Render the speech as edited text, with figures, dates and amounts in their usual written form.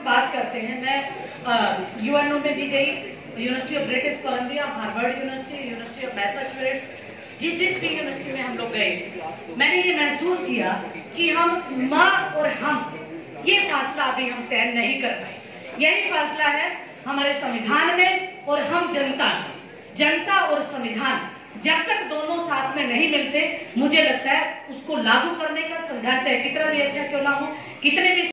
बात करते हैं, मैं यूएनओ में भी गई, university of British Columbia, Harvard university, university of Massachusetts, जिस भी यूनिवर्सिटी में हम लोग गए, मैंने ये महसूस किया कि हम माँ और हम ये फासला अभी हम तय नहीं कर पाए। यही फासला है हमारे संविधान में और हम जनता और संविधान जब तक दोनों साथ में नहीं मिलते, मुझे लगता है उसको लागू करने का संविधान चाहे कितना भी अच्छा क्यों ना हो, कितने भी